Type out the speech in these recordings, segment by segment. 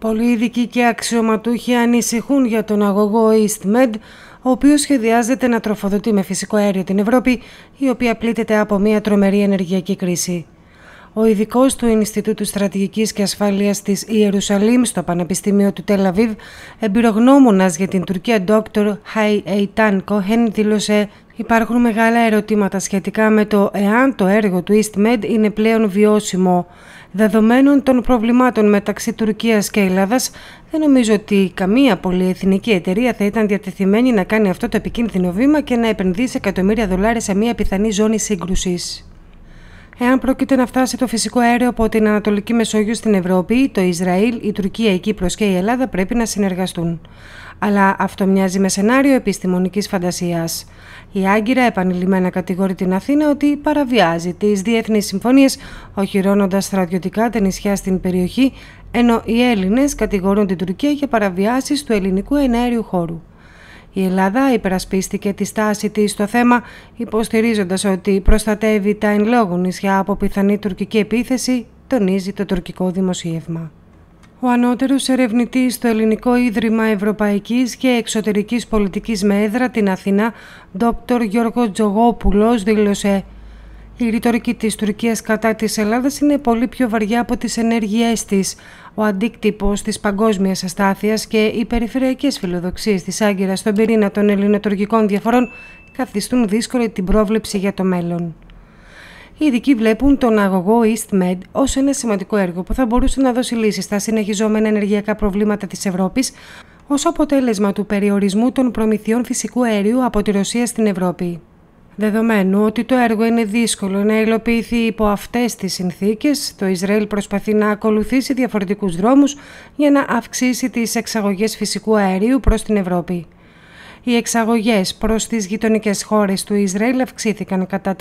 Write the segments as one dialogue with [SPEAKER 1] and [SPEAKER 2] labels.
[SPEAKER 1] Πολλοί ειδικοί και αξιωματούχοι ανησυχούν για τον αγωγό EastMed, ο οποίος σχεδιάζεται να τροφοδοτεί με φυσικό αέριο την Ευρώπη, η οποία πλήττεται από μια τρομερή ενεργειακή κρίση. Ο ειδικός του Ινστιτούτου Στρατηγικής και Ασφάλειας της Ιερουσαλήμ στο Πανεπιστήμιο του Τελ Αβίβ, εμπειρογνώμονας για την Τουρκία Dr. Eitan Cohen, δήλωσε: «Υπάρχουν μεγάλα ερωτήματα σχετικά με το εάν το έργο του EastMed είναι πλέον βιώσιμο. Δεδομένων των προβλημάτων μεταξύ Τουρκίας και Ελλάδας, δεν νομίζω ότι καμία πολυεθνική εταιρεία θα ήταν διατεθειμένη να κάνει αυτό το επικίνδυνο βήμα και να επενδύσει εκατομμύρια δολάρια σε μια πιθανή ζώνη σύγκρουσης. Εάν πρόκειται να φτάσει το φυσικό αέριο από την Ανατολική Μεσόγειο στην Ευρώπη, το Ισραήλ, η Τουρκία, η Κύπρος και η Ελλάδα πρέπει να συνεργαστούν. Αλλά αυτό μοιάζει με σενάριο επιστημονικής φαντασίας. Η Άγκυρα επανειλημμένα κατηγορεί την Αθήνα ότι παραβιάζει τις διεθνείς συμφωνίες, οχυρώνοντας στρατιωτικά τα νησιά στην περιοχή, ενώ οι Έλληνες κατηγορούν την Τουρκία για παραβιάσεις του ελληνικού εναέριου χώρου. Η Ελλάδα υπερασπίστηκε τη στάση της στο θέμα, υποστηρίζοντας ότι προστατεύει τα εν λόγω νησιά από πιθανή τουρκική επίθεση, τονίζει το τουρκικό δημοσίευμα. Ο ανώτερος ερευνητής στο Ελληνικό Ίδρυμα Ευρωπαϊκής και Εξωτερικής Πολιτικής με έδρα την Αθήνα, Dr. Γιώργος Τζογόπουλος, δήλωσε: «Η ρητορική της Τουρκίας κατά της Ελλάδας είναι πολύ πιο βαριά από τις ενέργειές της. Ο αντίκτυπος της παγκόσμιας αστάθειας και οι περιφερειακές φιλοδοξίες της Άγκυρας στον πυρήνα των ελληνοτουρκικών διαφορών καθιστούν δύσκολη την πρόβλεψη για το μέλλον». Οι ειδικοί βλέπουν τον αγωγό EastMed ως ένα σημαντικό έργο που θα μπορούσε να δώσει λύσεις στα συνεχιζόμενα ενεργειακά προβλήματα της Ευρώπης ως αποτέλεσμα του περιορισμού των προμηθειών φυσικού αερίου από τη Ρωσία στην Ευρώπη. Δεδομένου ότι το έργο είναι δύσκολο να υλοποιηθεί υπό αυτές τις συνθήκες, το Ισραήλ προσπαθεί να ακολουθήσει διαφορετικούς δρόμους για να αυξήσει τις εξαγωγές φυσικού αερίου προς την Ευρώπη. Οι εξαγωγές προς τις γειτονικές χώρες του Ισραήλ αυξήθηκαν κατά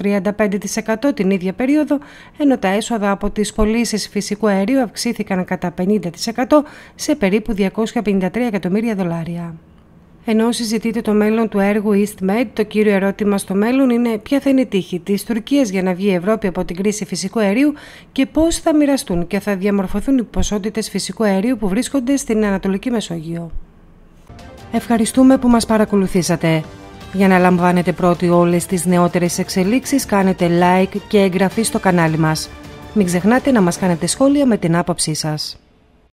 [SPEAKER 1] 35% την ίδια περίοδο, ενώ τα έσοδα από τις πωλήσεις φυσικού αερίου αυξήθηκαν κατά 50% σε περίπου 253 εκατομμύρια δολάρια. Ενώ συζητείται το μέλλον του έργου EastMed, το κύριο ερώτημα στο μέλλον είναι ποια θα είναι η τύχη της Τουρκίας για να βγει η Ευρώπη από την κρίση φυσικού αερίου και πώς θα μοιραστούν και θα διαμορφωθούν οι ποσότητες φυσικού αερίου που βρίσκονται στην Ανατολική Μεσόγειο. Ευχαριστούμε που μας παρακολουθήσατε. Για να λαμβάνετε πρώτοι όλες τις νεότερες εξελίξεις, κάνετε like και εγγραφή στο κανάλι μας. Μην ξεχνάτε να μας κάνετε σχόλια με την άποψή σας.